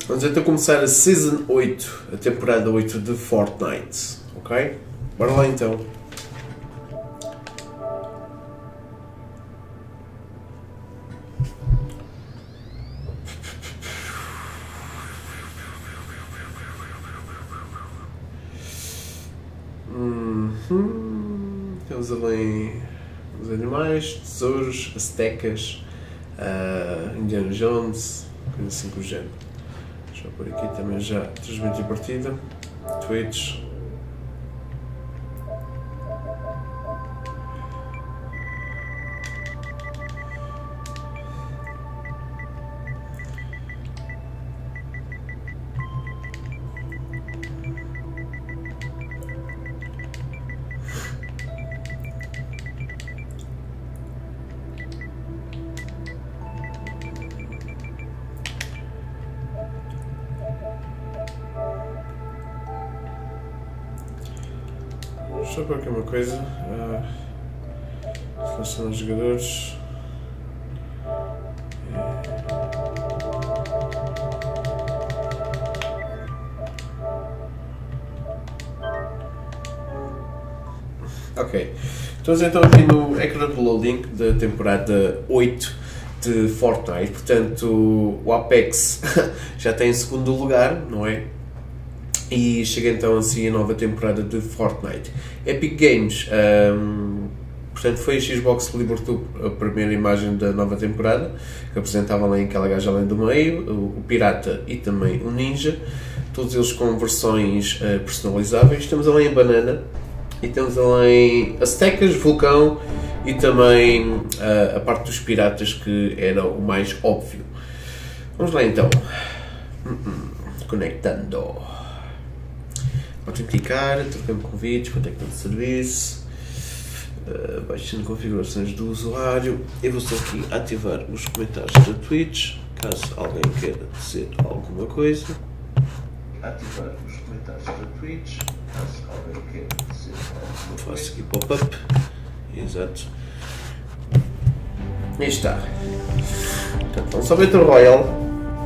Vamos então começar a Season 8, a temporada 8 de Fortnite, ok? Bora lá então. Temos ali os animais, tesouros, aztecas, Indiana Jones, coisa assim com o género. Deixa eu pôr aqui também já transmitir partida, Twitch. Deixa eu pôr aqui uma coisa. Selecionar os jogadores. Ok. Estamos então aqui no ecrã de loading da temporada 8 de Fortnite. Portanto, o Apex já tem em segundo lugar, não é? E chega então assim a nova temporada de Fortnite. Epic Games, portanto foi a Xbox que libertou a primeira imagem da nova temporada, que apresentava ali aquela gaja além do meio, o Pirata e também o Ninja, todos eles com versões personalizáveis. Temos além a Banana e temos além Aztecas, Vulcão e também a parte dos piratas, que era o mais óbvio. Vamos lá então. Conectando. Autenticar, trocando convites, contactando serviço, baixando configurações do usuário. Eu vou só aqui ativar os comentários da Twitch, caso alguém queira dizer alguma coisa. Ativar os comentários da Twitch, caso alguém queira dizer alguma coisa. Faço aqui pop-up. Exato. Aí está. Portanto, vamos ao Battle Royale.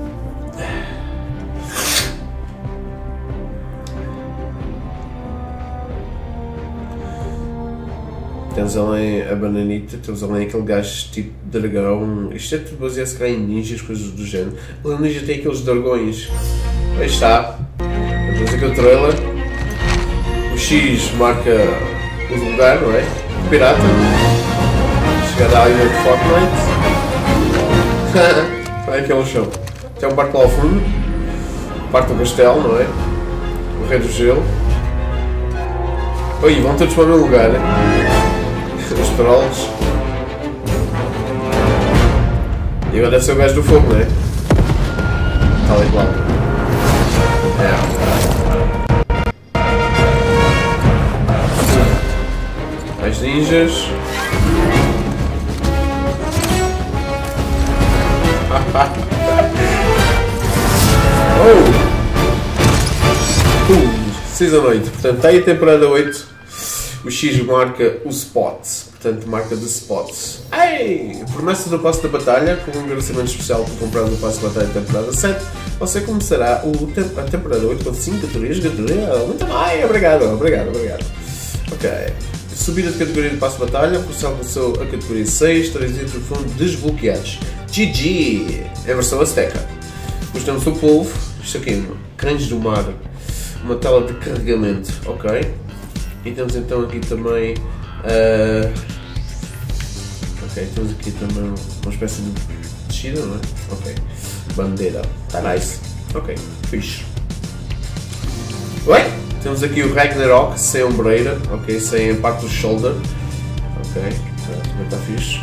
Temos além a Bananita, temos além aquele gajo tipo dragão. Isto é tudo baseado em ninjas, coisas do género. O ninja tem aqueles dragões. Aí está. Temos aqui o trailer. O X marca o lugar, não é? O pirata. Chegar à ilha de Fortnite. Olha aqui é um chão. Tem um barco lá ao fundo. Parte do castelo, não é? O rei do gelo. Oi, vão todos para o meu lugar. Os trolls. E agora deve ser o gajo do fogo, não é? Tal e qual. Mais ninjas. Season 8. Portanto, está aí a temporada 8. O X marca o spot, portanto marca de spots. Ei! Promessa do passo da batalha, com um agradecimento especial por comprar o passo da batalha da temporada 7, você começará a temporada 8 com 5 categorias. Muito bem, obrigado. Ok. Subida de categoria de passo de batalha, o Porcel passou a categoria 6, 3 itens de fundo desbloqueados. GG! É a versão azteca. Depois temos o polvo, isto aqui, cães do mar, uma tela de carregamento, ok? E temos então aqui também ok, temos aqui também uma espécie de descida, não é? Ok. Bandeira. Está nice. Ok, fixe. Oi? Temos aqui o Ragnarok sem ombreira, ok, sem a parte do shoulder. Ok, também está fixe.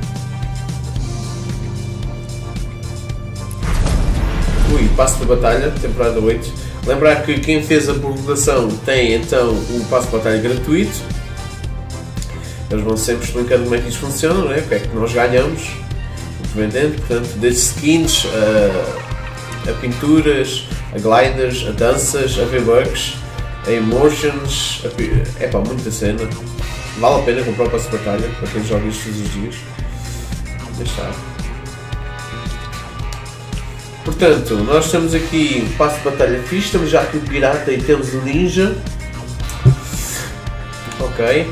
Passo de batalha, temporada 8. Lembrar que quem fez a prorrogação tem então o passo de batalha gratuito. Eles vão sempre explicando como é que isto funciona, não é? O que é que nós ganhamos, o que vem dentro, portanto, desde skins, a pinturas, a gliders, a danças, a V-Bucks, a emotions, é pá, muita cena. Vale a pena comprar o passo de batalha para quem joga isto todos os dias. Deixa estar. Portanto, nós temos aqui um passo de batalha fixe, temos já aqui o pirata e temos o ninja. Ok.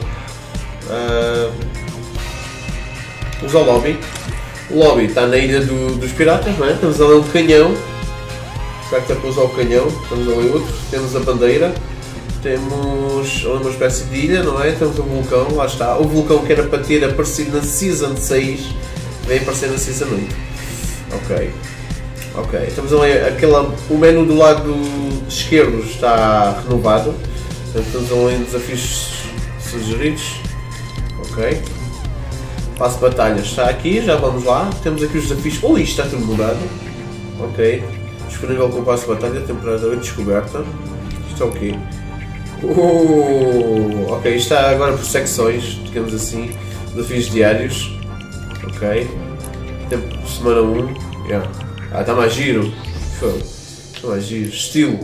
Vamos ao lobby. O lobby está na ilha dos piratas, não é? Temos ali um canhão. Será que está para usar o canhão? Temos ali outro. Temos a bandeira. Temos uma espécie de ilha, não é? Temos o vulcão, lá está. O vulcão que era para ter aparecido na Season 6 vem aparecer na Season 8. Ok. Ok. Temos ali o menu do lado esquerdo está renovado. Portanto, temos ali desafios sugeridos. Ok. Passo de batalha está aqui, já vamos lá. Temos aqui os desafios. Isto está tudo mudado. Ok. Disponível com o passo de batalha, temporada 8 descoberta. Isto é o quê? Ok, isto está agora por secções, digamos assim. Desafios diários. Ok. Tempo semana 1. Yeah. Está mais giro. Está mais giro. Estilo.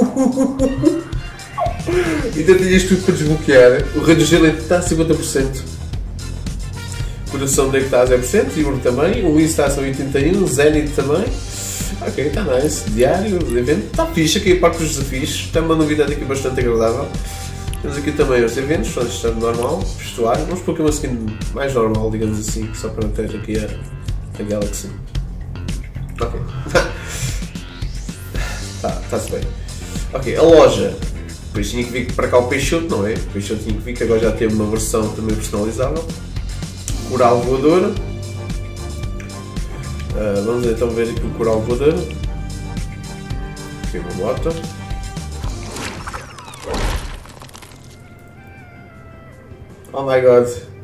Ainda tinhas tudo para desbloquear. O rei do gelo está a 50%. Coração dele está a 0% e o também. O Luís está a 81%. Zenith também. Ok, está nice. Diário, evento. Está fixe aqui a parte dos desafios. Está uma novidade aqui bastante agradável. Temos aqui também os eventos, portanto está normal. Vestuário. Vamos pôr aqui uma skin mais normal, digamos assim, só para ter aqui a Galaxy. Ok. Está-se bem. Ok, a loja. Depois tinha que vir para cá o Peixoto, não é? O Peixoto tinha que vir, que agora já tem uma versão também personalizável. Coral voador. Vamos então ver aqui o coral voador. Aqui uma moto. Oh my god.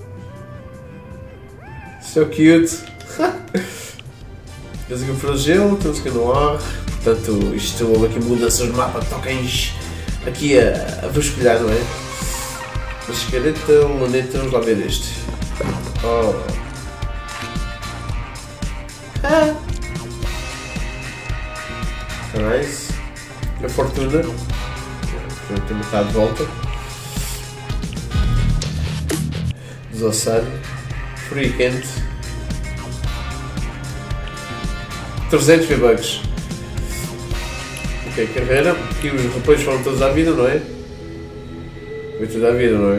So cute. Temos aqui o flagelo, temos aqui no ar. Portanto, isto houve aqui mudanças de mapa que toquem aqui a vasculhar, não é? Mascareta, luneta, vamos lá ver este. Oh. Nice. A fortuna. Também está de volta. Desossado. Free quente. 300 V-Bucks. Ok, carreira. Aqui os repolhos foram todos à vida, não é? Foi tudo à vida, não é?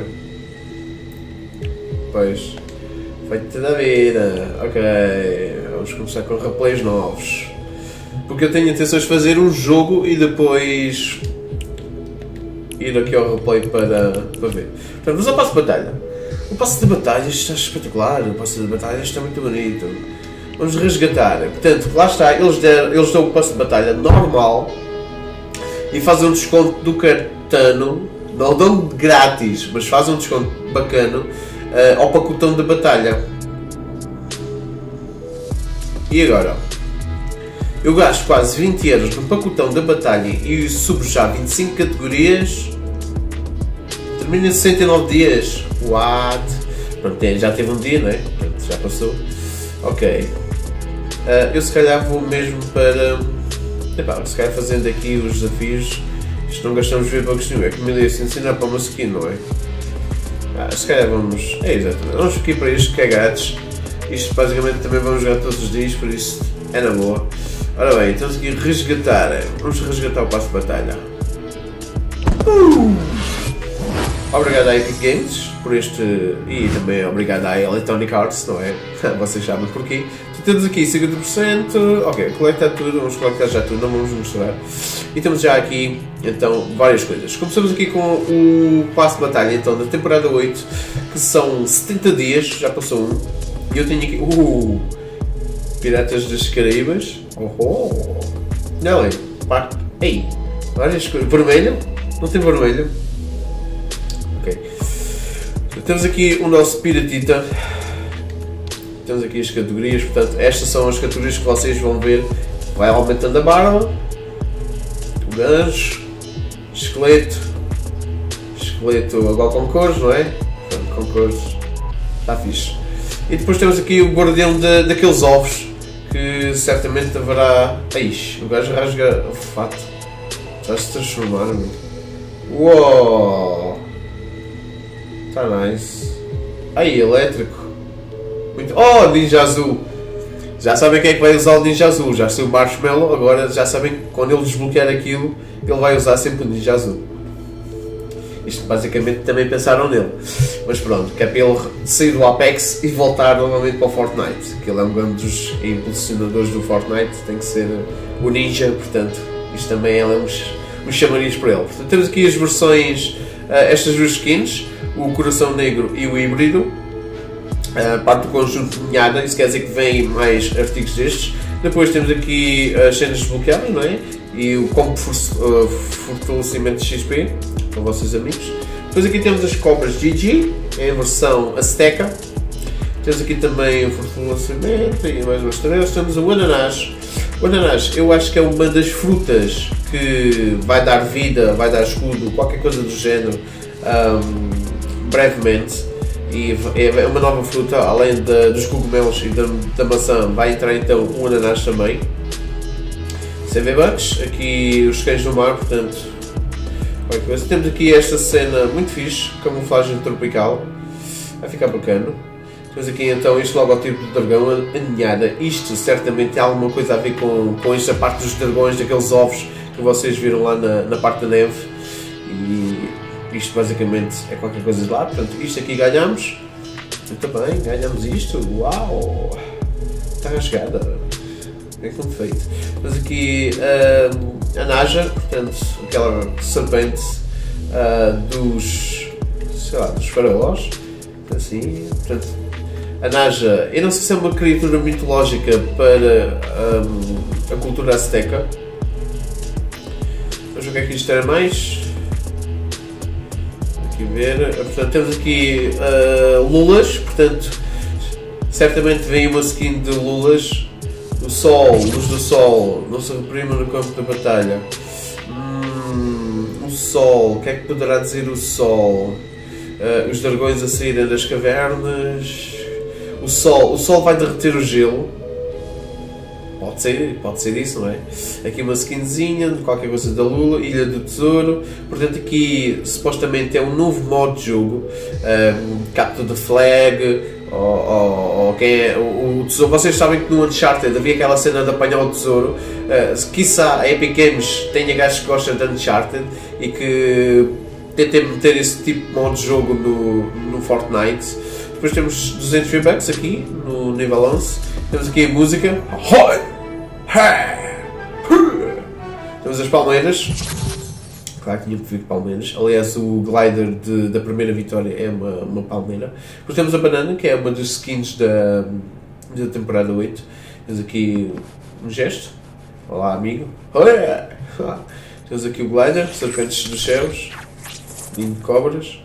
Pois. Foi tudo à vida. Ok. Vamos começar com replays novos. Porque eu tenho intenções de fazer um jogo e depois ir aqui ao replay para ver. Portanto, vamos ao passo de batalha. O passo de batalha está espetacular. O passo de batalha está muito bonito. Vamos resgatar. Portanto, lá está. Eles dão o passo de batalha normal e fazem um desconto do cartão. Não dão grátis, mas fazem um desconto bacana ao pacotão de batalha. E agora? Eu gasto quase 20 euros no pacotão da batalha e subo já 25 categorias. Termina em 69 dias. What? Pronto, já teve um dia, não é? Portanto, já passou. Ok. Eu se calhar vou mesmo para... se calhar fazendo aqui os desafios. Isto não gastamos V-Bucks nenhum. É que 1100 não é para uma skin, não é? Se calhar vamos... exatamente. Vamos aqui para estes cagados. Isto basicamente também vamos jogar todos os dias, por isso é na boa. Ora bem, temos aqui resgatar. Vamos resgatar o passo de batalha. Obrigado à Epic Games por este. E também obrigado à Electronic Arts, não é? Vocês sabem porquê. Então, temos aqui 50%. Ok, coletar tudo. Vamos coletar já tudo, não vamos mostrar. E temos já aqui então várias coisas. Começamos aqui com o passo de batalha então da temporada 8, que são 70 dias, já passou um. E eu tenho aqui. Piratas das Caraíbas. Não é? Pá. Ei! Várias coisas. Vermelho? Não tem vermelho? Ok. Temos aqui o nosso Piratita. Temos aqui as categorias. Portanto, estas são as categorias que vocês vão ver. Vai aumentando a barba. O gancho. Esqueleto. Esqueleto agora com cores, não é? Portanto, com cores. Está fixe. E depois temos aqui o guardião daqueles ovos. Que certamente haverá. Ixi, o gajo rasga o fato. Está-se a transformar, meu. Uou! Está nice. Aí, elétrico. Muito. Oh, ninja azul! Já sabem quem é que vai usar o Ninja Azul. Já sei o Marshmallow, agora já sabem que quando ele desbloquear aquilo, ele vai usar sempre o Ninja Azul. Isto basicamente também pensaram nele. Mas pronto, que é para ele sair do Apex e voltar novamente para o Fortnite. Que ele é um dos impulsionadores do Fortnite, tem que ser o Ninja, portanto, isto também é uns chamariz para ele. Portanto, temos aqui as versões, estas duas skins, o Coração Negro e o Híbrido. Parte do conjunto de ninhada, isso quer dizer que vem mais artigos destes. Depois temos aqui as cenas desbloqueadas, não é? E o combo fortalecimento de XP para vossos amigos. Depois aqui temos as cobras GG, em versão Azteca. Temos aqui também o fortalecimento e mais umas tareas. Temos o ananás. O ananás, eu acho que é uma das frutas que vai dar vida, vai dar escudo, qualquer coisa do género, brevemente. E é uma nova fruta, além dos cogumelos e da maçã, vai entrar então o ananás também. CV-Bucks, aqui os cães do mar, portanto, temos aqui esta cena muito fixe, camuflagem tropical, vai ficar bacana. Temos aqui então este logotipo do dragão, a ninhada. Isto certamente tem alguma coisa a ver com esta parte dos dragões, daqueles ovos que vocês viram lá na parte da neve. E isto basicamente é qualquer coisa de lá. Portanto, isto aqui ganhamos. Muito bem, ganhamos isto. Uau! Está rasgada. É que feito. Temos aqui a Naja, portanto, aquela serpente dos faraós. Assim, portanto, a Naja, eu não sei se é uma criatura mitológica para a cultura azteca. Vamos ver o que é que isto era mais. Aqui ver. Portanto, temos aqui lulas, portanto, certamente vem uma skin de lulas. O sol, luz do sol, não se reprima no campo da batalha. O sol, o que é que poderá dizer o sol? Os dragões a saírem das cavernas. O sol vai derreter o gelo. Pode ser isso, não é? Aqui uma skinzinha, qualquer coisa da Lula, Ilha do Tesouro. Portanto, aqui supostamente é um novo modo de jogo. Capture the Flag. Ou quem é o tesouro. Vocês sabem que no Uncharted havia aquela cena de apanhar o tesouro. Quiçá a Epic Games tenha gajos que gostam de Uncharted e que tentem meter esse tipo de modo de jogo no Fortnite. Depois temos 200 V-Bucks aqui no nível 11. Temos aqui a música. Temos as palmeiras. Claro que tinha que vir palmeiras. Aliás, o glider da primeira vitória é uma palmeira. Depois temos a banana, que é uma das skins da temporada 8. Temos aqui um gesto. Olá, amigo. Temos aqui o glider, serpentes dos céus. Ninho de cobras.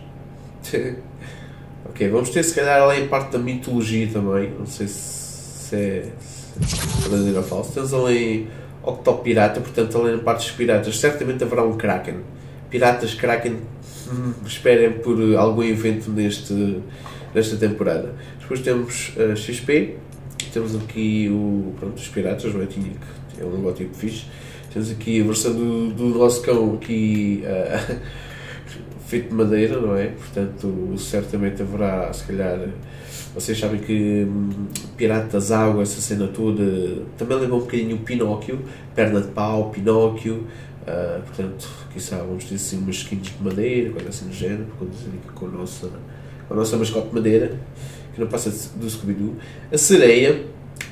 Ok, vamos ter se calhar ali a parte da mitologia também. Não sei se é verdadeiro ou falso. Temos ali Octopirata, portanto, além da parte dos piratas, certamente haverá um Kraken. Piratas, Kraken, esperem por algum evento nesta temporada. Depois temos XP, temos aqui os piratas, não é? É um logotipo fixe. Temos aqui a versão do nosso cão, aqui feito de madeira, não é? Portanto, certamente haverá, se calhar. Vocês sabem que Piratas Água, essa cena toda, também lembra um bocadinho o Pinóquio, perna de pau, Pinóquio, portanto, quiçá vamos ter assim umas skins de madeira, coisa assim do género, com a nossa mascote de madeira, que não passa do Scooby-Doo. A sereia,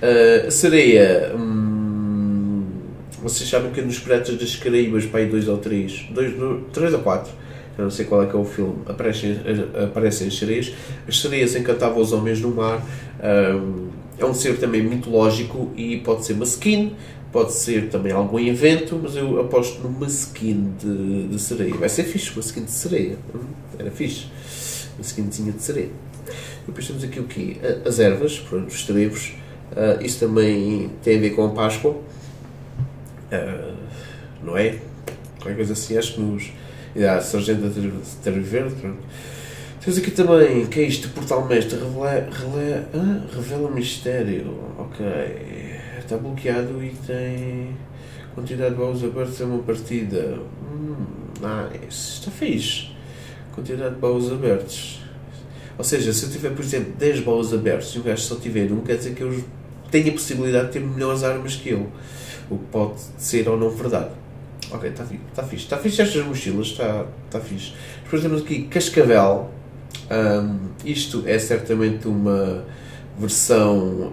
vocês sabem que nos Piratas das Caraíbas, para aí 2 ou 3 ou 4, eu não sei qual é que é o filme, aparecem as sereias. As sereias encantavam os homens no mar. É um ser também mitológico e pode ser uma skin, pode ser também algum evento, mas eu aposto numa skin de sereia. Vai ser fixe, uma skin de sereia. Era fixe. Uma skinzinha de sereia. Depois temos aqui o quê? As ervas, pronto, os trevos. Isso também tem a ver com a Páscoa. Não é? Qualquer coisa assim, acho que Sargento da Terra Verde. Pronto. Temos aqui também, que é isto? Portal Mestre, revela mistério. Ok. Está bloqueado e tem quantidade de baús abertos a uma partida. Nice. Está fixe. Quantidade de baús abertos. Ou seja, se eu tiver, por exemplo, 10 baús abertos e o gajo só tiver um, quer dizer que eu tem a possibilidade de ter melhores armas que ele. O que pode ser ou não verdade. Ok, está fixe. Está fixe estas mochilas, está fixe. Depois temos aqui Cascavel. Isto é certamente uma versão...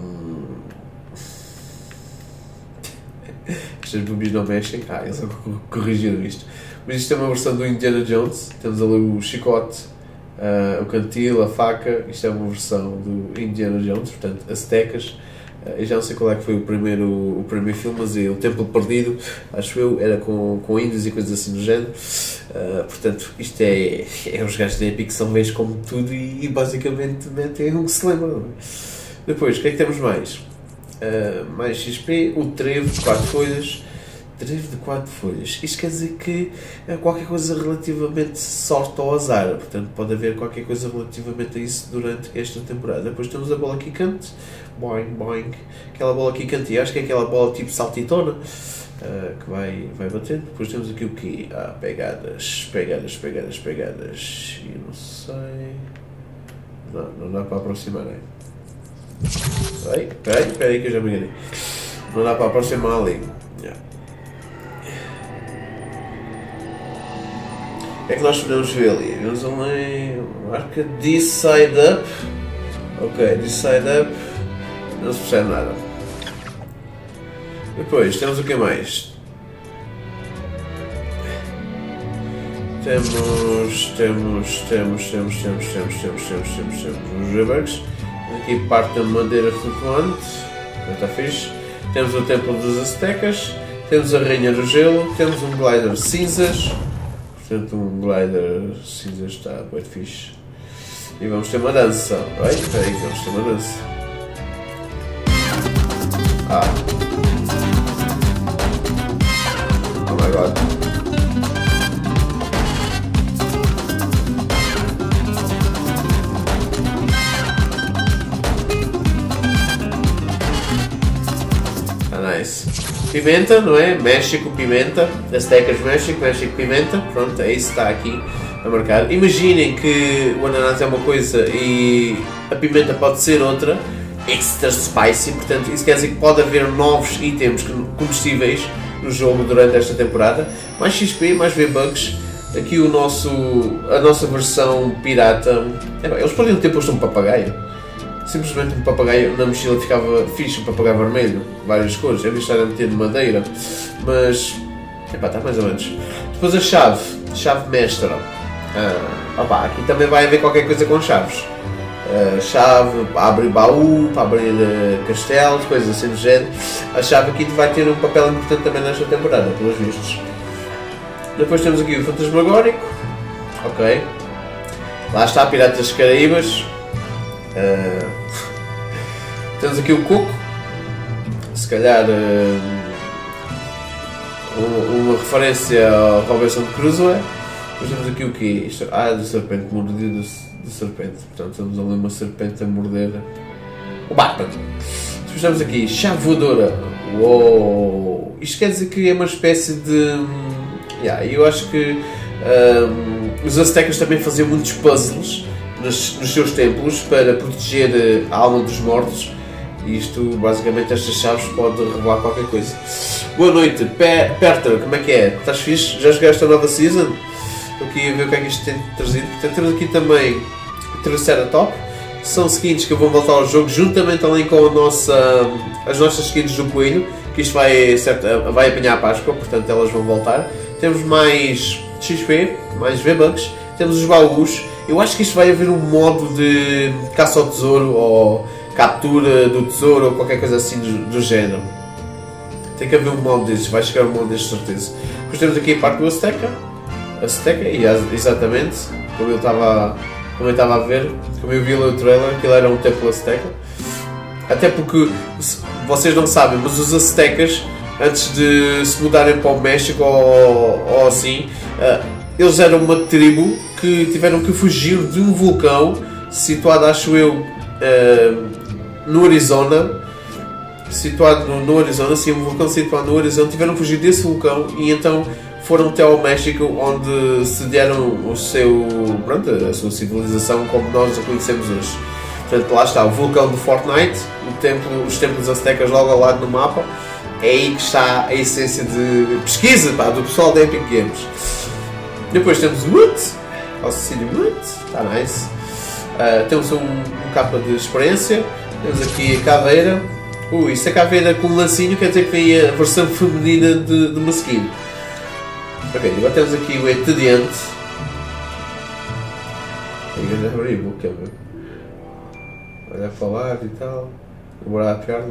Estas boobies não mexem. Eles corrigiram isto. Mas isto é uma versão do Indiana Jones. Temos ali o chicote, o cantil, a faca. Isto é uma versão do Indiana Jones, portanto, Aztecas. Eu já não sei qual é que foi o primeiro filme, mas é o Templo Perdido, acho eu, era com índios e coisas assim do género. Portanto, isto é os gajos da Epic são veios como tudo e basicamente metem o que se lembra. Depois, o que é que temos mais? Mais XP, o trevo de 4 folhas. Trevo de 4 folhas. Isto quer dizer que é qualquer coisa relativamente sorte ou azar. Portanto, pode haver qualquer coisa relativamente a isso durante esta temporada. Depois temos a bola quicante. Boing, boing. Aquela bola quicante. E acho que é aquela bola tipo saltitona. Que vai batendo. Depois temos aqui o quê? Pegadas. E não sei... Não dá para aproximar, não é? Espera aí que eu já me enganei. Não dá para aproximar ali. O que é que nós podemos ver ali? Vemos ali marca This Side Up. Ok, This Side Up. Não se percebe nada. Depois temos o que mais? Temos os Rebugs. Aqui parte da madeira flutuante. Está fixe. Temos o Templo dos Aztecas. Temos a Rainha do Gelo. Temos um glider cinzas. Portanto, um glider cinza está bem fixe. E vamos ter uma dança. Espera aí, vamos ter uma dança. Oh my god. Nice. Pimenta, não é? México, pimenta. Aztecas, México, pimenta. Pronto, é isso que está aqui a marcar. Imaginem que o ananás é uma coisa e a pimenta pode ser outra. Extra spicy, portanto, isso quer dizer que pode haver novos itens comestíveis no jogo durante esta temporada. Mais XP, mais V-Bucks. Aqui a nossa versão pirata. Eles podiam ter posto um papagaio. Simplesmente um papagaio na mochila ficava fixe, um papagaio vermelho, várias cores, em vez de estar a meter de madeira, mas está mais ou menos. Depois a chave mestra. Aqui também vai haver qualquer coisa com chaves. Chave para abrir baú, para abrir castelos, coisas assim do género. A chave aqui vai ter um papel importante também nesta temporada, pelos vistos. Depois temos aqui o Fantasmagórico. Ok. Lá está, Piratas das Caraíbas. Temos aqui o Coco, se calhar uma referência ao Robinson Crusoe. Depois temos aqui o quê? Do serpente, mordida do serpente. Portanto, temos ali uma serpente a morder o Batman. Depois temos aqui chave voadora. Uou! Isto quer dizer que é uma espécie de... eu acho que os Aztecas também faziam muitos puzzles nos seus templos para proteger a alma dos mortos. E isto, basicamente, estas chaves podem revelar qualquer coisa. Boa noite, Perter, como é que é? Estás fixe? Já jogaste a nova season? Estou aqui a ver o que é que isto tem trazido. Portanto, temos aqui também o Triceratop. São skins que vão voltar ao jogo, juntamente também com as nossas skins do Coelho, que isto vai apanhar a Páscoa, portanto elas vão voltar. Temos mais XP, mais V-Bucks. Temos os baús. Eu acho que isto vai haver um modo de caça ao tesouro ou captura do tesouro ou qualquer coisa assim do género. Tem que haver um modo desses, vai chegar um modo desses, certeza. Depois temos aqui a parte do Azteca, exatamente, como eu estava a ver, como eu vi no trailer, aquilo era um templo Azteca. Até porque, vocês não sabem, mas os Aztecas, antes de se mudarem para o México ou assim, eles eram uma tribo que tiveram que fugir de um vulcão situado, acho eu, no Arizona. No Arizona, sim, um vulcão situado no Arizona. Tiveram que fugir desse vulcão e então foram até ao México, onde sediaram a sua civilização como nós a conhecemos hoje. Portanto, lá está o vulcão do Fortnite, os templos aztecas logo ao lado no mapa. É aí que está a essência de pesquisa, pá, do pessoal da Epic Games. Depois temos o Wood, auxílio Wood, está nice. Temos um capa de experiência. Temos aqui a caveira. Isto é caveira com um lacinho, quer dizer que vem a versão feminina de uma skin. Ok, agora temos aqui o Etediante. Eu já abri a boca, olha para lá e tal. Demorar a perna.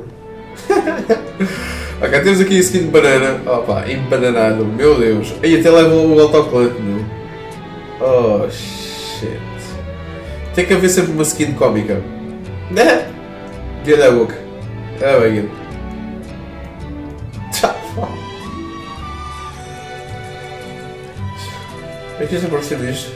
Ok, temos aqui a skin de banana. Opa, embananado, meu Deus. Aí até leva o autocolante, meu. Oh shit. Tem que haver sempre uma skin cómica. Né? Olha a boca. Ah, bem. É que isto apareceu nisto.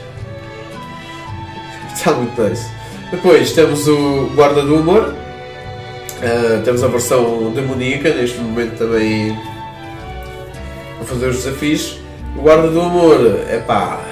Está muito nice. Depois temos o Guarda do Humor. Temos a versão demoníaca, neste momento também a fazer os desafios. O Guarda do Humor, é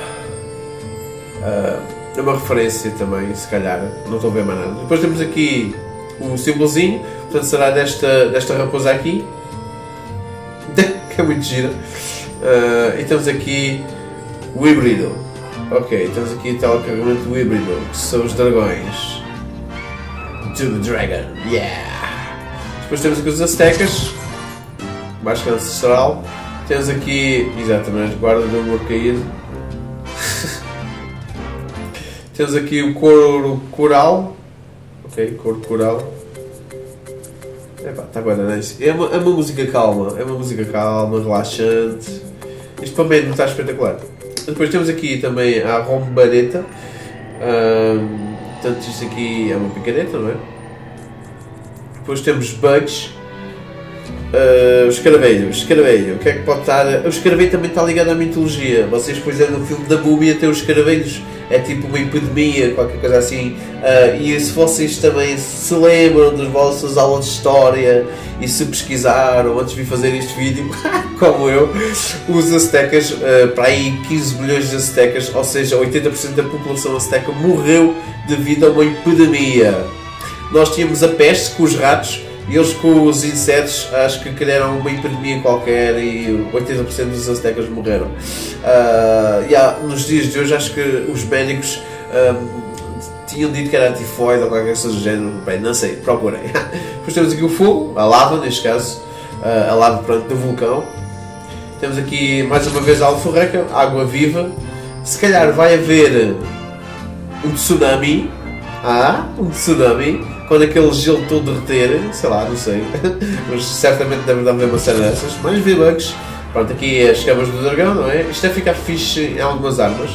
uma referência também, se calhar, não estou a ver mais nada. Depois temos aqui o símbolozinho, portanto será desta raposa aqui, que é muito gira. E temos aqui o híbrido. Ok, temos aqui o telecarregamento do híbrido, que são os dragões. To the Dragon, yeah! Depois temos aqui os aztecas, máscara ancestral. Temos aqui, exatamente, guarda do humor caído. Temos aqui o coro coral. Ok, coro coral. Epá, está bem, nice. É uma música calma, relaxante. Isto para mim não está espetacular. Depois temos aqui também a rombareta. Portanto, isto aqui é uma picareta, não é? Depois temos bugs. O escaravelho. O que é que pode estar? O escaravelho também está ligado à mitologia. Vocês, depois no filme da Múmia, tem os escaravelhos. É tipo uma epidemia, qualquer coisa assim. E se vocês também se lembram das vossas aulas de história e se pesquisaram antes de vir fazer este vídeo, como eu, os aztecas, para aí 15 milhões de aztecas, ou seja, 80% da população azteca morreu devido a uma epidemia. Nós tínhamos a peste com os ratos e eles com os insetos, acho que criaram uma epidemia qualquer e 80% dos aztecas morreram. Nos dias de hoje acho que os médicos tinham dito que era tifoide ou qualquer coisa do género. Bem, não sei, procurem. Depois temos aqui o fogo, a lava neste caso, a lava do vulcão. Temos aqui mais uma vez a alforreca, água viva. Se calhar vai haver um tsunami. Um tsunami, quando aquele gelo todo derreter, sei lá, não sei, mas certamente deve haver uma cena dessas. Mais V-Bucks, pronto, aqui as escamas do dragão, não é? Isto deve ficar fixe em algumas armas.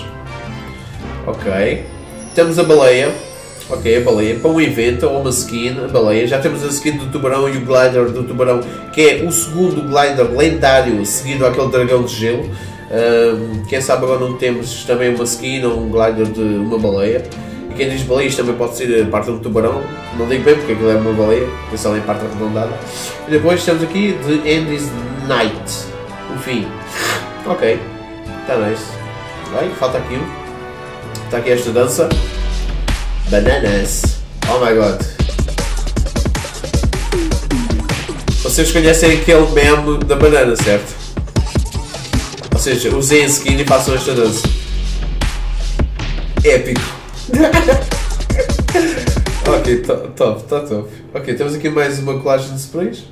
Ok, temos a baleia, ok, a baleia, para um evento ou uma skin, a baleia. Já temos a skin do tubarão e o glider do tubarão, que é o segundo glider lendário seguido àquele dragão de gelo. Quem sabe agora não temos também uma skin ou um glider de uma baleia. E quem diz baleias também pode ser parte do tubarão, não digo bem porque aquilo é uma baleia, é só em parte arredondada. E depois temos aqui The End is Night, o fim. Ok, está nice. Bem, falta aqui um. Está aqui esta dança. Bananas. Oh my god. Vocês conhecem aquele meme da banana, certo? Ou seja, usem a skin e façam esta dança. Épico. Ok, top, está top. Ok, temos aqui mais uma colagem de sprays.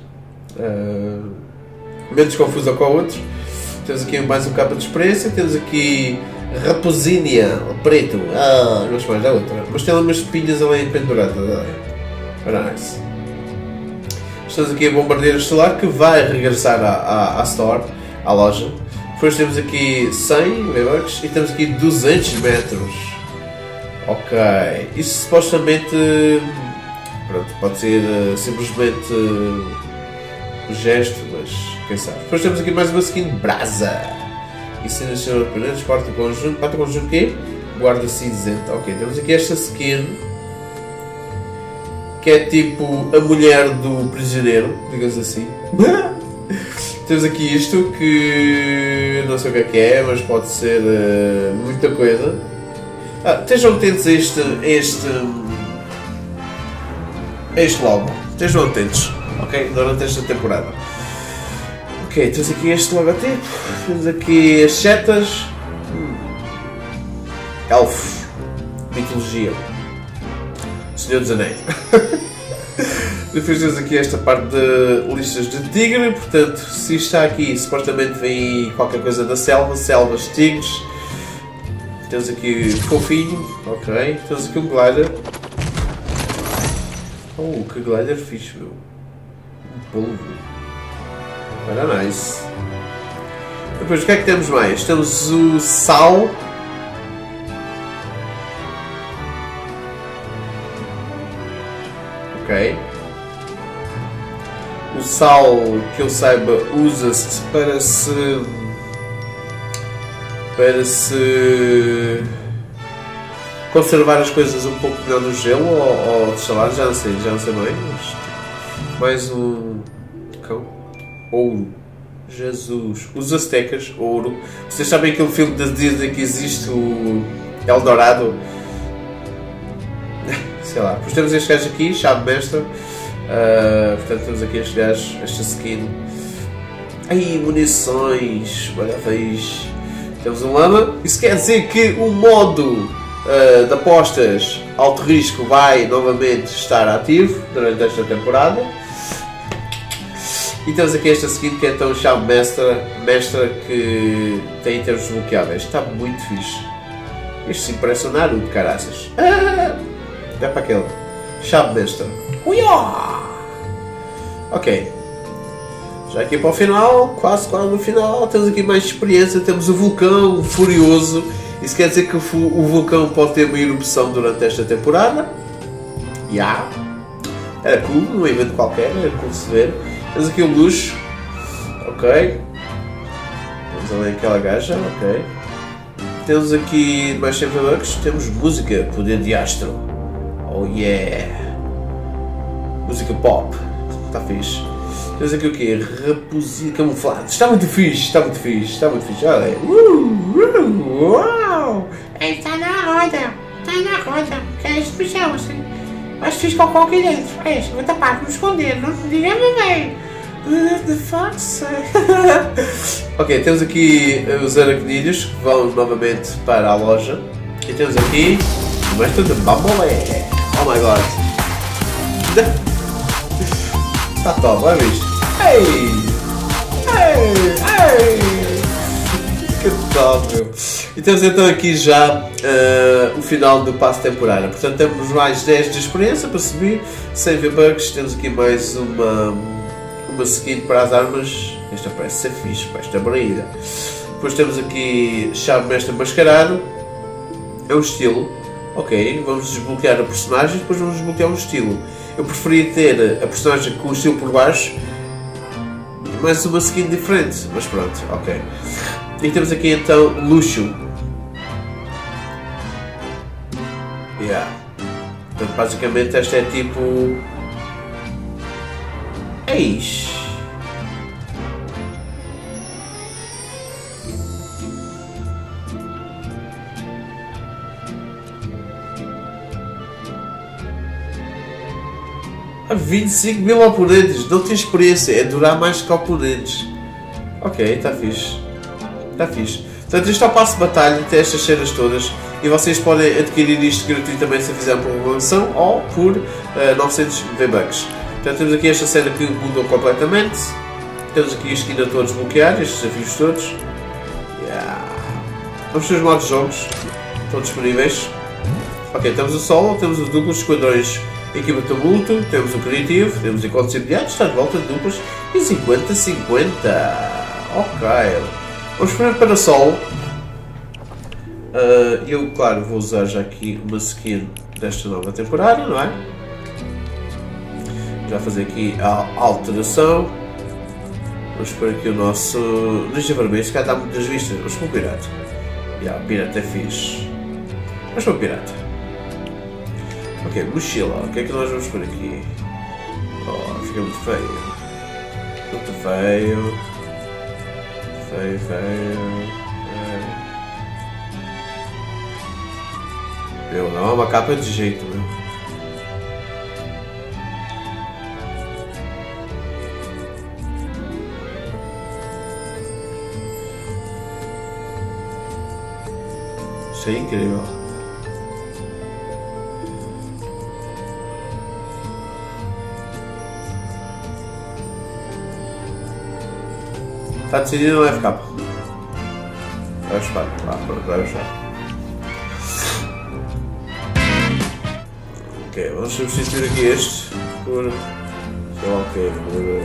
Menos confusa com a outra. Temos aqui mais um capa de experiência. Temos aqui Raposinha preto. Não gosto mais da outra. Mas tem umas espinhas ali penduradas. Nice. Estamos aqui a bombardeira estelar que vai regressar à store, à loja. Depois temos aqui 100 V-Bucks e temos aqui 200 metros. Ok, isso supostamente, pronto, pode ser simplesmente um gesto, mas quem sabe. Depois temos aqui mais uma skin brasa. Isso ainda são apenas quarto conjunto quê? Guarda cinzenta. Ok, temos aqui esta skin que é tipo a mulher do prisioneiro, digamos assim. Temos aqui isto que não sei o que é, mas pode ser muita coisa. Estejam atentos a este logo. Estejam atentos, ok? Durante esta temporada. Ok, temos aqui este logotipo. Temos aqui as setas. Elfos. Mitologia. Senhor dos Anéis. Depois temos aqui esta parte de listas de tigre. Portanto, se está aqui, supostamente vem qualquer coisa da selva. Selvas, tigres. Temos aqui fofinho. Ok. Temos aqui um glider. Oh, que glider fixe, meu. Um polvo. Era nice. Depois, o que é que temos mais? Temos o sal. Ok. O sal, que eu saiba, usa-se para se conservar as coisas um pouco melhor no gelo ou sei lá, já não sei bem. Mas, mais um cão. Ouro. Jesus. Os aztecas, ouro. Vocês sabem aquele filme da Disney que existe, o Eldorado? Sei lá. Depois temos este gajo aqui, chave mestra. Portanto temos aqui este gajo, esta skin. Aí, munições. Olha, veis. Temos um lama. Isso quer dizer que o modo de apostas alto risco vai novamente estar ativo durante esta temporada. E temos aqui esta skin que é então chave mestra que tem itens desbloqueáveis. Está muito fixe. Este sim parece um Naruto, caraças. É para aquele. Chave mestra. Uiá! Ok. Já aqui para o final, quase no final, temos aqui mais experiência. Temos o vulcão furioso. Isso quer dizer que o vulcão pode ter uma erupção durante esta temporada. Yeah. Era cool, num evento qualquer, era cool de se ver. Temos aqui um luxo. Ok. Temos ali aquela gaja. Ok. Temos aqui mais bucks. Temos música, poder de astro. Oh yeah. Música pop. Está fixe. Temos aqui o quê? Raposinho camuflado. Está muito fixe, está muito fixe, está muito fixe. Olha aí. Uau! Está na roda. Que é isto, bichão, assim. Mas fiz cocô aqui dentro. É isso, vou tapar, vou me esconder. Não diga-me bem. What the fuck? Ok, temos aqui os aracnídeos que vão novamente para a loja. E temos aqui o mestre de Bambolé. Oh my god. Está top, olha isto. Ei! Que top, meu. E temos então aqui já o final do passo temporário. Portanto, temos mais 10 de experiência para subir, 100 V-Bucks. Temos aqui mais uma skin para as armas. Esta parece ser fixe, para esta barriga. Depois temos aqui chave mestre mascarado. É um estilo. Ok, vamos desbloquear a personagem, depois vamos desbloquear um estilo. Eu preferia ter a personagem com o estilo por baixo, mais uma skin diferente, mas pronto, ok. E temos aqui então luxo. Yeah. Portanto, basicamente esta é tipo... Eis. A 25 mil oponentes, não tem experiência, é durar mais que oponentes. Ok, está fixe. Está fixe. Portanto, isto é o passo de batalha, tem estas cenas todas. E vocês podem adquirir isto gratuitamente se fizer por promoção ou por 900 V-Bucks. Portanto, temos aqui esta cena que mudou completamente. Temos aqui isto que ainda estou a desbloquear, estes desafios todos. Yeah. Vamos ter os modos de jogos. Estão disponíveis. Ok, temos o solo, temos os duplos, esquadrões, equipa de tumulto, temos o criativo, temos encontros imediatos, está de volta de duplas e 50-50. Ok. Vamos primeiro para solo. Eu, claro, vou usar já aqui uma skin desta nova temporada, não é? Já fazer aqui a alteração. Vamos pôr aqui o nosso Ninja Vermelho, se calhar dá muitas vistas. Vamos para o pirata. O pirata é fixe. Vamos para o pirata. Ok, mochila. O que é que nós vamos pôr aqui? Oh, fica muito feio. Muito feio. Feio. Meu, não é uma capa de jeito, meu. Isto é incrível. Está decidido no FK. Vai buscar. Vai buscar. Ok, vamos substituir aqui este por... sei lá o quê,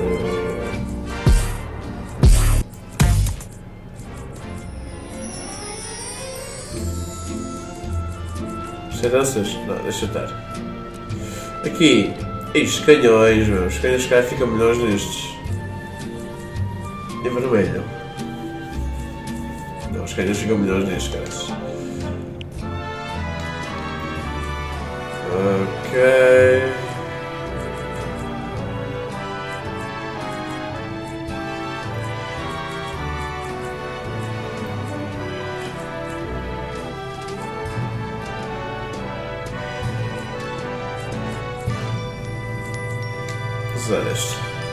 Esperanças? Não, deixa estar. Aqui, isto, canhões, meu. Os canhões cá ficam melhores nestes. E vermelho. Não, os canhões ficam melhores nestes, caras. Ok. Usar esta.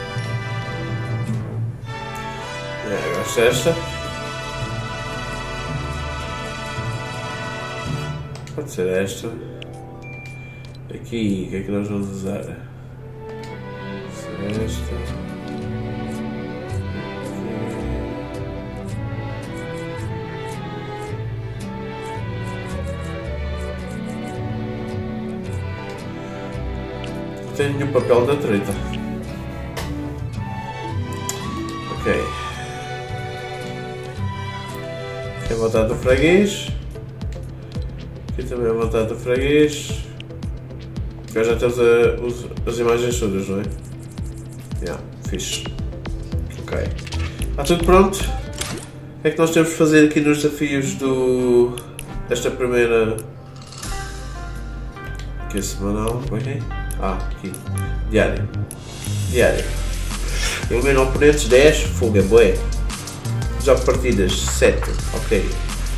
Gosto desta. Pode ser esta. Aqui, o que é que nós vamos usar? Esta. Não tem nenhum papel da treta. Ok. Aqui é a vontade do freguês. Aqui também é a vontade do freguês. Agora já temos as imagens todas, não é? Yeah, fixe. Ok. Está tudo pronto? O que é que nós temos de fazer aqui nos desafios desta primeira... Aqui é semanal, ok? Aqui. Diário. Elimina oponentes 10, fuga, boé. Jogo partidas 7, ok.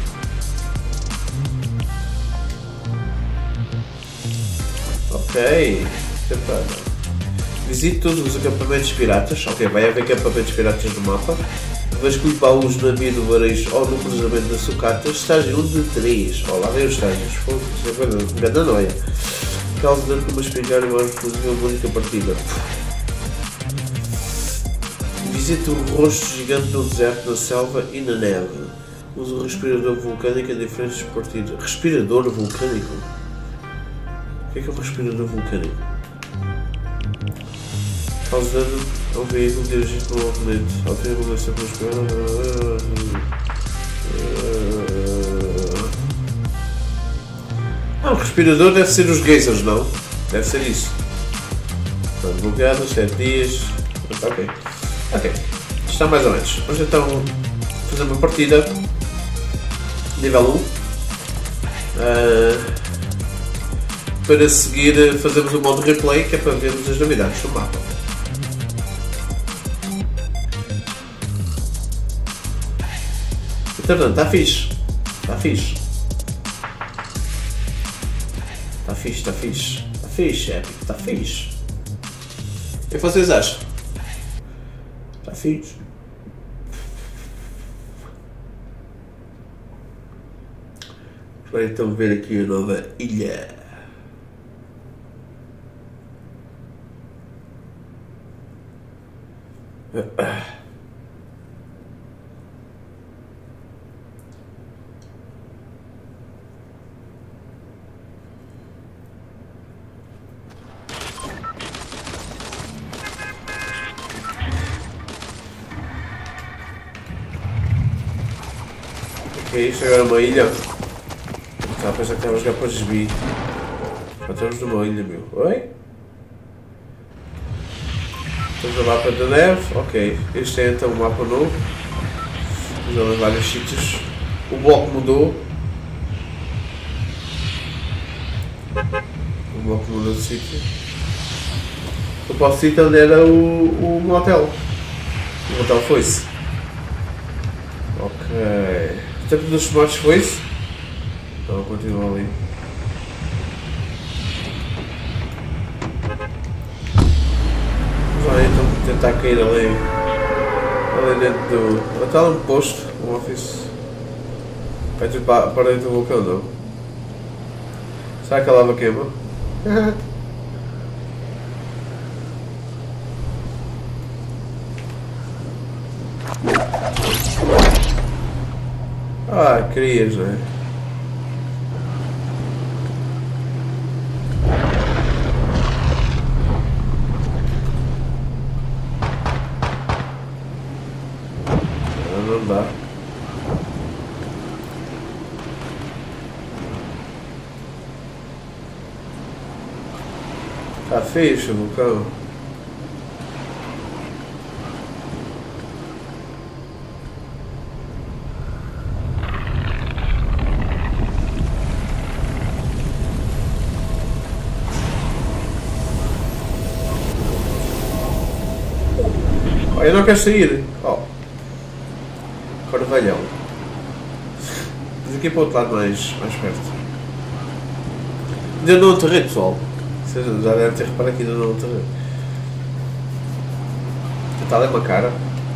Ok, visite todos os acampamentos piratas. Ok, vai haver acampamentos piratas no mapa. Vasculhe baús no navio do Varejo ou no cruzamento da sucata. Estágio 1 de 3. Lá vem os estágios. Grande noia. Causa dano com uma espingarda e uma explosiva uma única partida. Visite um rosto gigante no deserto, na selva e na neve. Use um respirador vulcânico em diferentes partidas. Respirador vulcânico? O que é um respirador vulcânico? Causa dano a um veículo dirigido por um oponente. Altera a regulação para o respirador deve ser os geysers, não? Deve ser isso. Portanto, bloqueado, 7 dias. Ok. Está mais ou menos. Vamos então fazer uma partida. Nível 1. Para seguir fazemos o modo replay, que é para vermos as novidades do mapa. Então, está fixe. Épico, está fixe. O que vocês acham? Está fixe. Vamos então ver aqui a nova ilha. Ok, isto agora é uma ilha. Estava a pensar que estava a jogar para desvio. Já estamos numa ilha, meu. Oi? Estamos no mapa da neve. Ok, este é então um mapa novo. Estamos em vários sítios. O bloco mudou. De sítio. Eu posso ir onde era o motel. O motel foi-se. Ok. O tempo dos motos foi-se? Não, continua ali. Vamos lá então tentar cair ali dentro do... Está um posto, um office. Vai tudo para dentro do vulcão, não? Será que a lava queima? Ah, querias, não é? Não dá. Tá fecho o vulcão. Oh, eu não quero sair. Oh. Carvalhão. Mas aqui para o outro lado mais perto. Ainda não aterrei, pessoal. Vocês já devem ter reparado que ainda não aterrei. Está ali uma cara.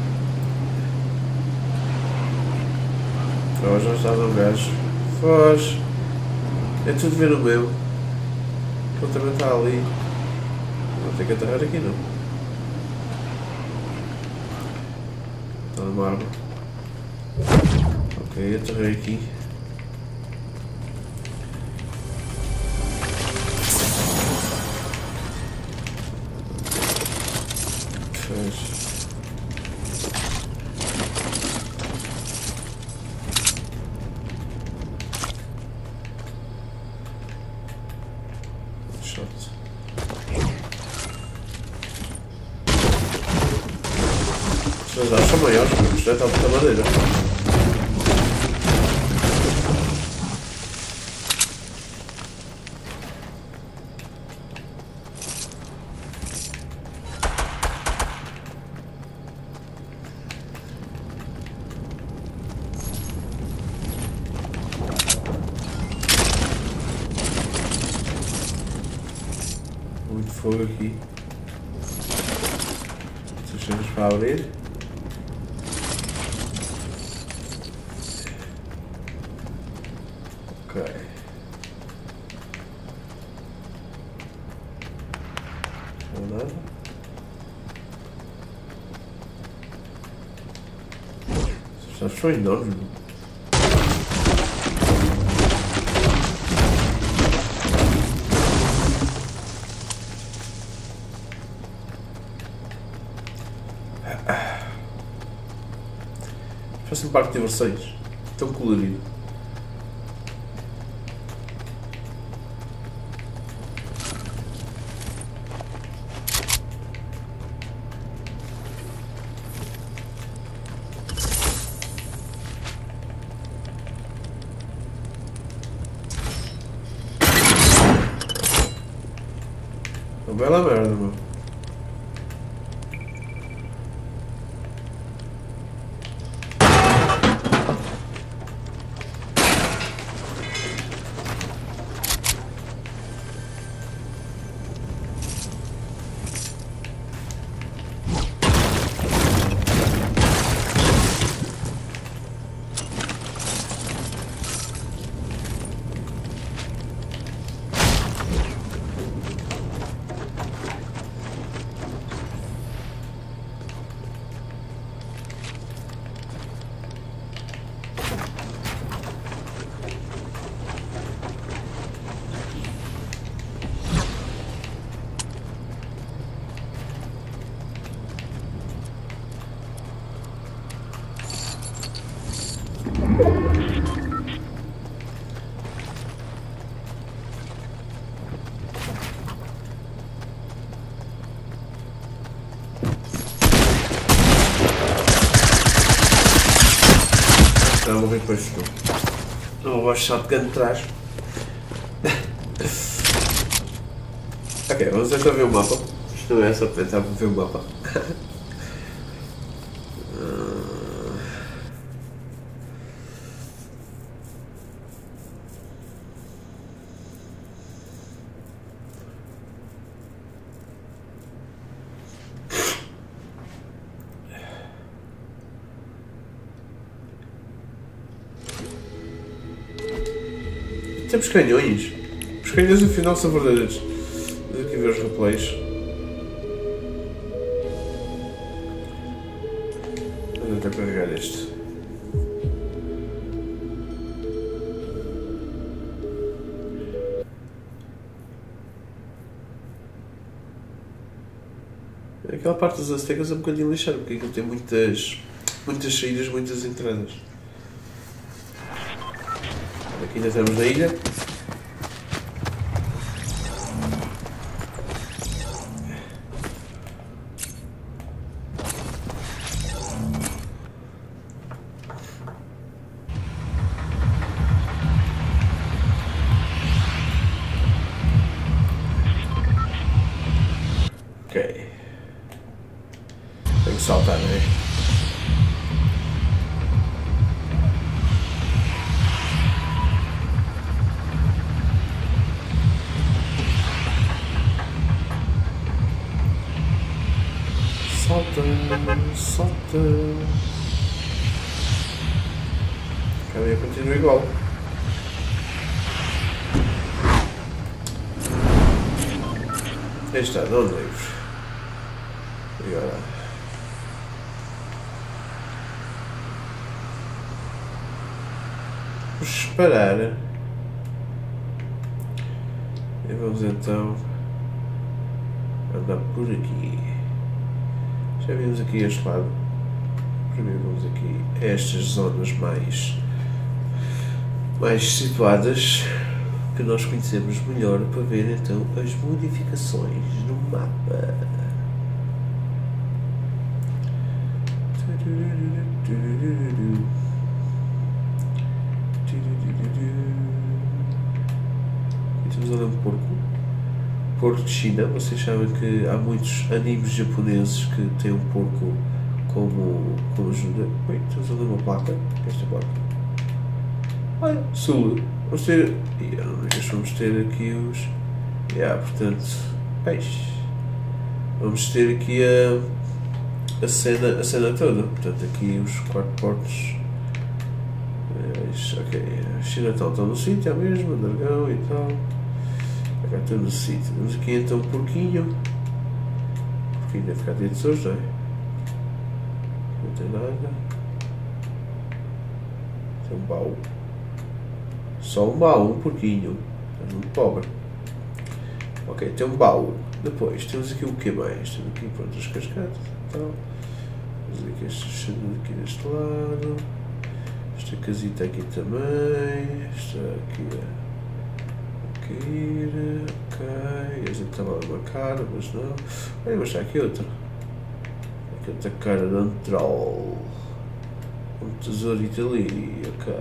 Oh, já está um gajo. Foz. É tudo ver o meu. Ele também está ali. Não tem que aterrar aqui não. Está numa arma. Ok, aterrei aqui. Shot. As pessoas acham maiores, mas isto está muita madeira. Muito fogo aqui. Deixamos para abrir. Ok. Não nada. Essas são enormes. Parece um parque de diversões. Tão colorido. Uma bela merda, mano. Não vou ver depois tu. Não vou shotgun de trás. Ok, vamos tentar ver o mapa. Isto não é só para tentar ver o mapa. temos canhões. Os canhões afinal são verdadeiros. Vamos aqui ver os replays. Vou tentar carregar este. Aquela parte dos aztecas é um bocadinho lixada, porque aquilo tem muitas saídas, muitas entradas. Aqui ainda estamos na ilha. Ok. Tem que saltar, não é? Salta, salta. A caminha continua igual. Aí está, não livre. E agora? Vamos parar. E vamos então andar por aqui. Já vimos aqui este lado. Primeiro vamos aqui a estas zonas mais situadas, que nós conhecemos melhor, para ver então as modificações no mapa. Aqui temos ali um porco de China. Vocês sabem que há muitos animes japoneses que têm um porco como ajuda. Oi, temos ali uma placa. Esta placa. Olha, sul. Vamos ter. Vamos ter aqui os. Portanto, peixe. Vamos ter aqui a cena toda. Portanto, aqui os 4 portos. Ok. A China estão no sítio, é mesmo, dragão e tal. Cá estou no sítio. Temos aqui então um porquinho. O porquinho deve ficar dentro hoje, não é? Não tem nada. Tem um baú. Só um baú, um porquinho. É muito pobre. Ok, tem um baú. Depois temos aqui o que mais? Temos aqui pronto, as cascatas e tal. Temos aqui este chão aqui deste lado. Esta casita aqui também. Esta aqui é. Ok, a gente estava a uma cara, mas não. Olha, mas está aqui outra. Aqui outra cara de um troll. Um tesourito ali, ok.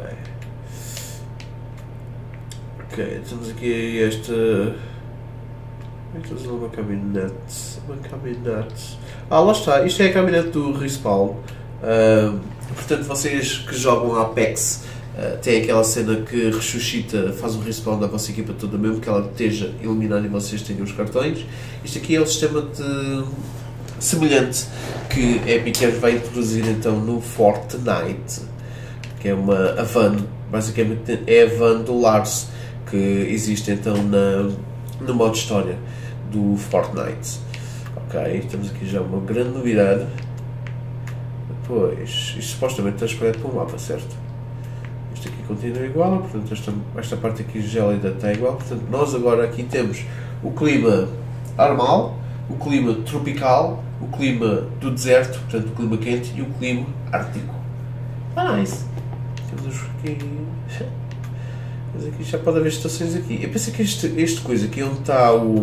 Ok, temos aqui esta. Temos uma caminhonete. Lá está, isto é a caminhonete do Respawn. Portanto, vocês que jogam Apex. Tem aquela cena que ressuscita, faz um respawn da vossa equipa toda, mesmo que ela esteja eliminada e vocês tenham os cartões. Isto aqui é o sistema semelhante que a Epic Games vai introduzir então no Fortnite, que é a van, basicamente é a van do Lars, que existe então no modo história do Fortnite. Ok, temos aqui já uma grande novidade. Depois, isto supostamente está espalhado para o mapa, certo? Isto aqui continua igual, portanto esta parte aqui gélida está igual. Portanto, nós agora aqui temos o clima normal, o clima tropical, o clima do deserto, portanto o clima quente, e o clima ártico. Nice! Temos aqui... Mas aqui já pode haver estações aqui. Eu pensei que este coisa aqui onde está o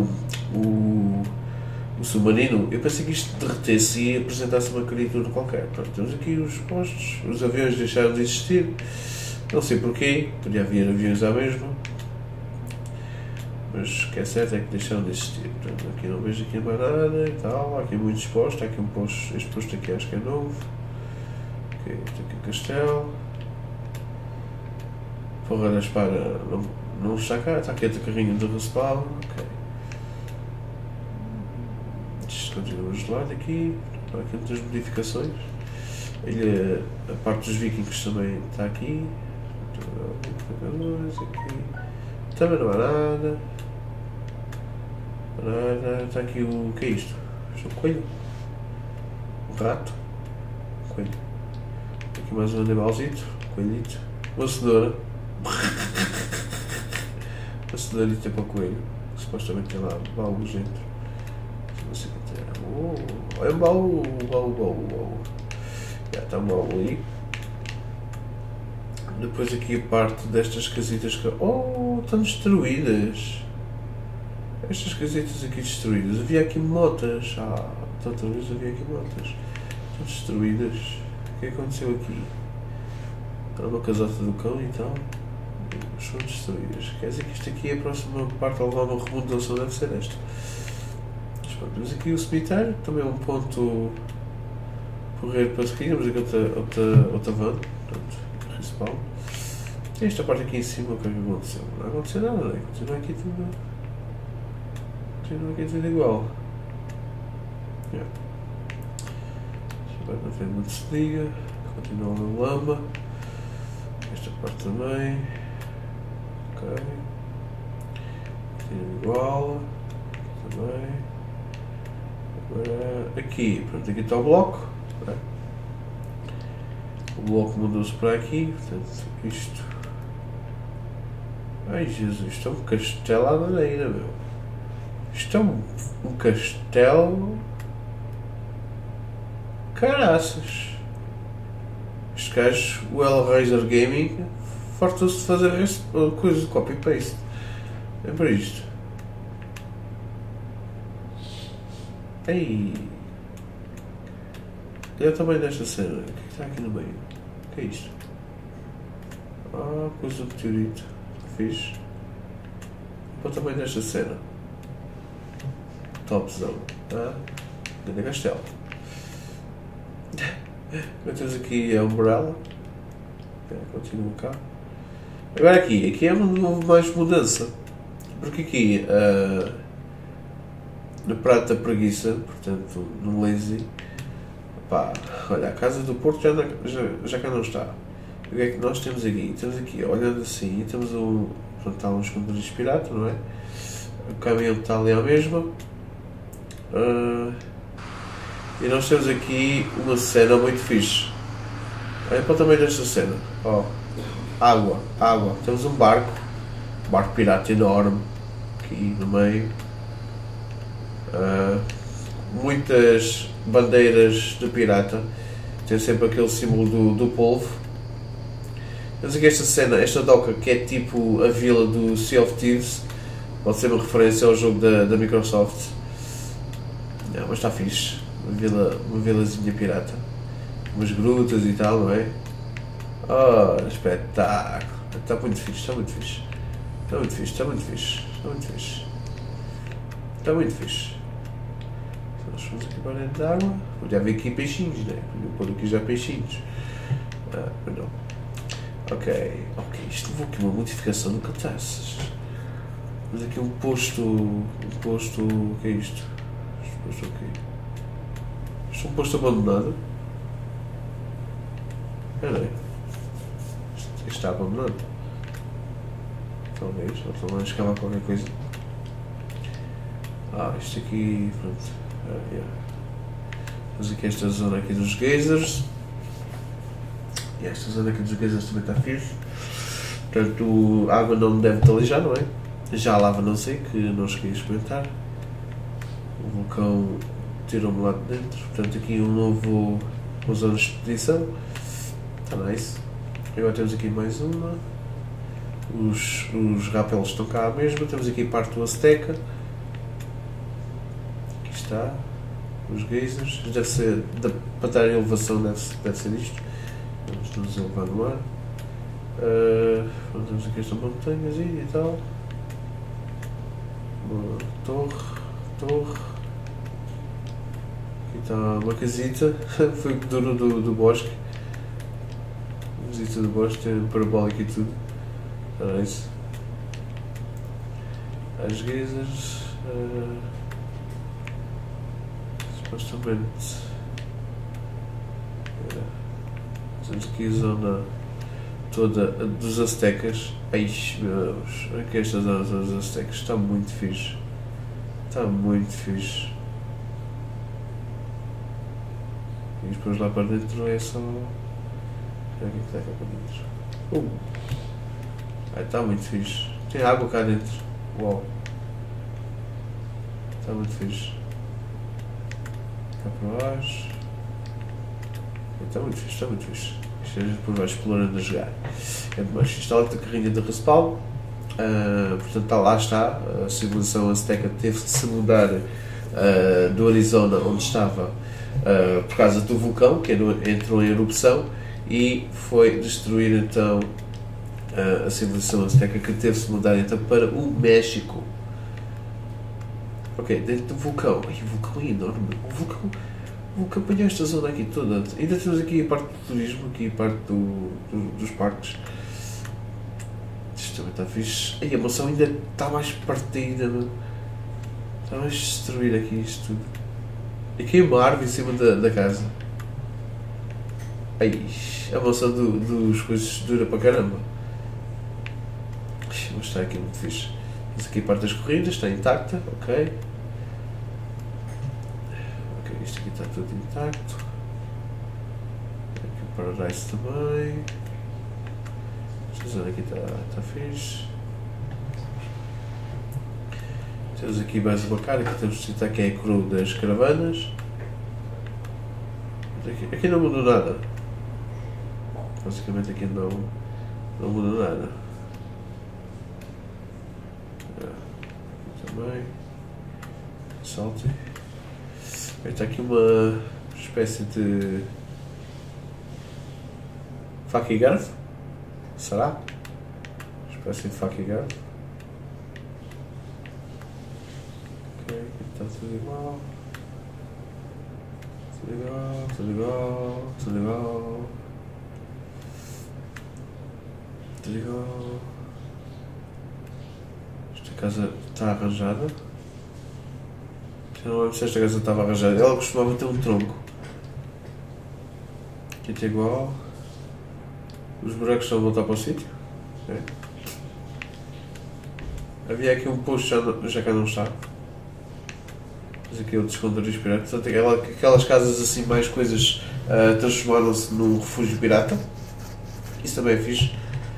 submarino, eu pensei que isto derretesse e apresentasse uma criatura qualquer. Portanto, temos aqui os postos, os aviões deixaram de existir. Não sei porquê, podia haver aviões à mesma, mas o que é certo é que deixaram de existir. Portanto, aqui não vejo aqui mais nada e tal. Há aqui muitos postos, há aqui um posto, este posto aqui acho que é novo. Ok, este aqui é o castelo. Porra da espada não está cá, está aqui a carrinho de respawn. Ok. Isto continua gelado aqui, há aqui muitas modificações. A parte dos vikings também está aqui. Aqui. Também não há nada. Nada. Está aqui o que é isto? Isto é um coelho? Um rato? Um coelho. Aqui mais um animalzito. Um coelhito. Uma cenoura. Uma cedourita para o coelho. Supostamente tem lá baús dentro. Não sei o que tem. Oh, é um baú. Já está um baú ali. Depois aqui a parte destas casitas que... Oh, estão destruídas. Estas casitas aqui destruídas. Havia aqui motas. Ah, outra vez havia aqui motas. Estão destruídas. O que aconteceu aqui? Era uma casota do cão e tal. São destruídas. Quer dizer que isto aqui, a próxima parte a levar uma remodelação deve ser esta. Mas pronto, temos aqui o cemitério. Também é um ponto porreiro para seguir. Temos aqui outra van. Portanto, principal. E esta parte aqui em cima, o que é que aconteceu? Não aconteceu nada, não é? Continua aqui tudo igual. Yeah. Esta parte não se liga. Continua na lama. Esta parte também. Ok. Continua igual. Aqui também. Agora aqui. Pronto, aqui está o bloco. Okay. O bloco mudou-se para aqui. Portanto, isto. Ai Jesus, isto é um castelo à maneira, meu. Isto é um castelo. Caraças. Este gajo, o Hellraiser Gaming, fartou-se de fazer coisa de copy-paste. É para isto. Ei. Olha o tamanho desta cena. O que é que está aqui no meio? O que é isto? Ah, coisa de meteorito. Fixe. Olha o tamanho desta cena. Topzão. Ah, grande castelo. Temos aqui a Umbrella. Continua cá. Agora aqui é onde houve mais mudança. Porque aqui na Prata Preguiça, portanto no Lazy, pá, olha, a Casa do Porto já cá não está. O que é que nós temos aqui? Temos aqui, olhando assim, temos portanto, está um esconderijo pirata, não é? O caminhão está ali à mesma. E nós temos aqui uma cena muito fixe. Olha para o tamanho desta cena. Oh, água. Temos um barco pirata enorme aqui no meio. Muitas bandeiras de pirata. Tem sempre aquele símbolo do polvo. Temos aqui esta cena, esta doca que é tipo a vila do Sea of Thieves. Pode ser uma referência ao jogo da Microsoft. Não, mas está fixe. Uma vilazinha pirata. Umas grutas e tal, não é? Oh, espetáculo. Está muito fixe. Nós fomos aqui para dentro da água. Podia haver aqui peixinhos, né? Podia pôr aqui já peixinhos. Mas não. Ok, isto levou aqui uma modificação do cataças. Temos aqui um posto. O que é isto? Este posto aqui. Isto é um posto abandonado. Espera aí. Isto está abandonado. Talvez, ou estão a escalar qualquer coisa. Isto aqui, pronto. Yeah. Temos aqui esta zona aqui dos geysers. E esta zona aqui dos geysers também está fixe. Portanto, a água não me deve talijar, não é? Já a lava não sei, que não cheguei a experimentar. O vulcão tirou-me lá de dentro. Portanto, aqui uma zona de expedição. Está nice. Agora temos aqui mais uma. Os rappels estão cá mesmo. Temos aqui parte do Azteca. Aqui está. Os geysers. Deve ser, para dar elevação, deve ser isto. Vamos nos elevar no ar. Temos aqui esta montanhazinha e tal. Uma torre. Aqui está uma casita. Foi o que durou do bosque. A casita do bosque, tem parabólica e tudo. Era isso. As geysers. Supostamente. Temos aqui a zona toda dos aztecas. Ai meus, olha que esta zona dos aztecas está muito fixe. Está muito fixe. E depois lá para dentro é só. Olha o que está cá para dentro. Está muito fixe. Tem água cá dentro. Uau. Está muito fixe. Cá para baixo. Está muito fixe, está muito fixe. Isto a gente depois vai explorando a jogar. É demais. Isto está a carrinha de respawn. Portanto, lá está. A civilização azteca teve de se mudar do Arizona, onde estava, por causa do vulcão, que entrou em erupção, e foi destruir então a civilização azteca, que teve de se mudar então para o México. Ok, dentro do vulcão. Ai, o vulcão é enorme. O vulcão apanhou esta zona aqui toda. Ainda temos aqui a parte do turismo, aqui a parte dos parques. Isto também está fixe. Ai, a mansão ainda está mais partida, mano. Está mais destruir aqui isto tudo. Aqui é uma árvore em cima da casa. Ai, a mansão dos coisas dura para caramba. Mas está aqui muito fixe. Mas aqui a parte das corridas está intacta, ok. Ok, isto aqui está tudo intacto. Aqui o Paradise também. Esta zona aqui está fixe. Temos aqui mais uma cara que temos de citar, que é a coroa das caravanas. Aqui não mudou nada. Basicamente aqui não mudou nada. Aqui também. Salte. Está aqui uma espécie de faca e garfo. Será? Espécie de faca e garfo. Ok, aqui está tudo igual. Tudo igual, tudo igual, tudo igual. Tudo igual. Esta casa está arranjada. Eu não lembro se esta casa estava arranjada. Ela costumava ter um tronco. Aqui está igual. Os buracos estão a voltar para o sítio. É. Havia aqui um posto, já cá não está. Mas aqui é o desconto pirata. Portanto, aquelas casas assim, mais coisas, transformaram-se num refúgio pirata. Isso também é fixe.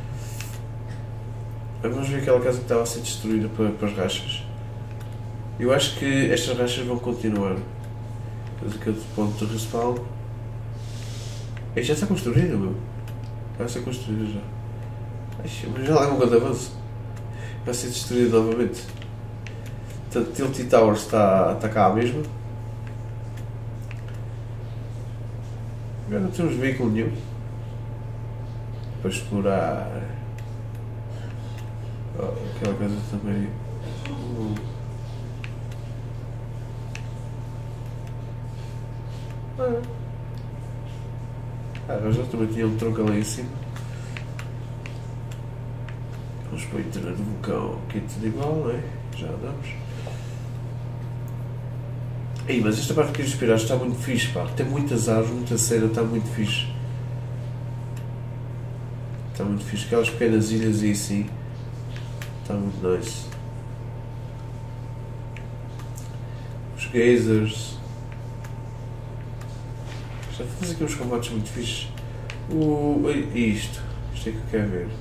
Vamos ver aquela casa que estava a ser destruída para as rachas. Eu acho que estas rachas vão continuar. Depois aquele ponto de respawn. Este já está construído, meu. Vai ser construído já. Mas já lá é um grande avanço. Vai ser destruído novamente. Portanto, Tilty Towers está cá mesmo. Agora não temos veículo nenhum para explorar. Aquela coisa também. Mas já também tinha um tronco ali em cima. Vamos para o interior do vulcão, que é tudo igual, não é? Já andamos. Ei, mas esta parte aqui dos piratas está muito fixe, pá. Tem muitas árvores, muita cena, está muito fixe. Está muito fixe. Aquelas pequenas ilhas e assim. Está muito nice. Os geysers. Já faz aqui uns combates muito fixes. Isto é que eu quero ver.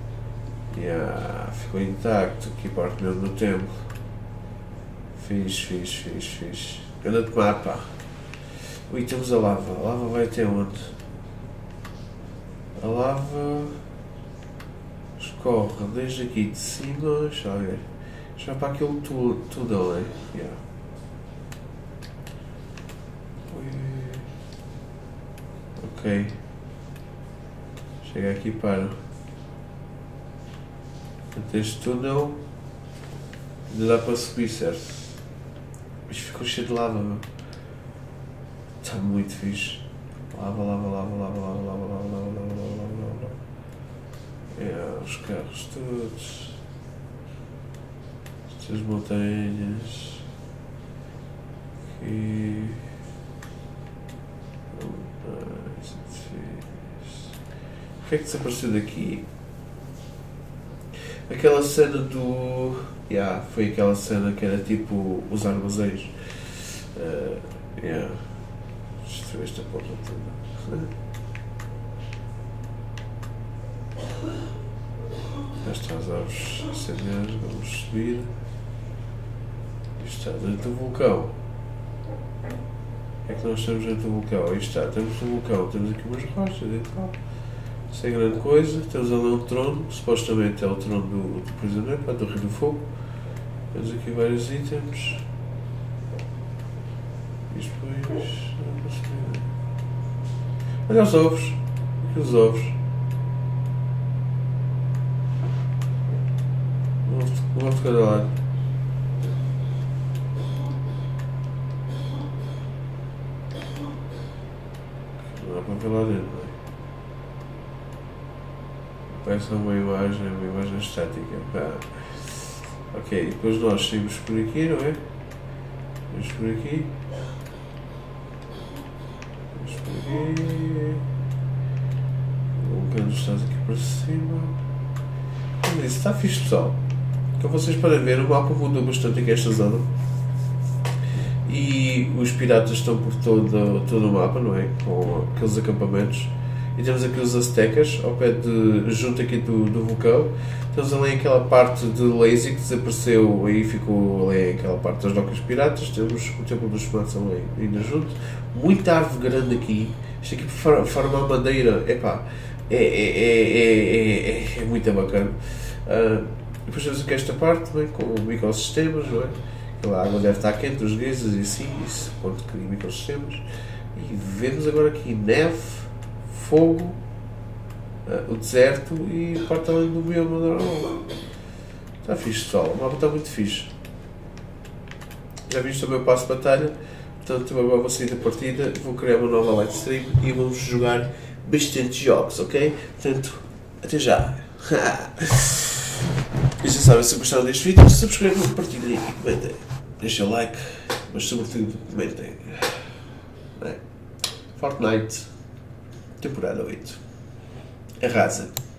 Ficou intacto aqui parte mesmo do templo. Fixe. Anda de mapa. Ui, temos a lava. A lava vai até onde? A lava escorre desde aqui de cima. Deixa eu ver. Já para aquele túnel, né? Ok. Chega aqui para. Este túnel ainda dá para subir, certo? Isto ficou cheio de lava, meu. Está muito fixe. Lava. Os carros todos. Estas montanhas. Aqui. que é que desapareceu daqui? Aquela cena do... foi aquela cena que era tipo os armazéns. Destruiu esta porra toda. Já está as árvores acender, vamos subir. Isto está dentro do vulcão. O que é que nós temos dentro do vulcão? Aí está, temos o vulcão, temos aqui umas rochas e tal. Sem grande coisa, temos ali um trono, supostamente é o trono do prisioneiro, do Rei do Fogo. Temos aqui vários itens. E depois. Olha os ovos. Aqui os ovos. Um ovo de cada lado. Não dá para ver lá dentro, não é? Parece uma imagem estática. Ok, depois nós saímos por aqui, não é? Vamos por aqui. Vamos por aqui. Colocando os estados aqui para cima. Como disse, está fixe, pessoal. Como vocês podem ver, o mapa mudou bastante aqui esta zona. E os piratas estão por todo o mapa, não é? Com aqueles acampamentos. E temos aqui os aztecas, ao pé junto aqui do vulcão. Temos ali aquela parte de Lazy que desapareceu, aí ficou ali aquela parte das docas piratas. Temos o Templo dos Fumaços ali ainda junto. Muita árvore grande aqui. Isto aqui para farmar madeira, epá, é muito bacana. Depois temos aqui esta parte também com microsistemas, não é? Aquela água deve estar quente, os geysers e assim, isso quando cria microsistemas. E vemos agora aqui neve, fogo, o deserto e parte além do bioma normal. Está fixe, pessoal, o mapa está muito fixe. Já viste também o passo de batalha, portanto agora vou sair da partida, vou criar uma nova live stream e vamos jogar bastante jogos, ok? Portanto, até já! E já sabem, se gostaram deste vídeo, subscrevam, partilhem e comentem. Deixem o like, mas sobretudo comentem. Fortnite, temporada 8. Arrasa.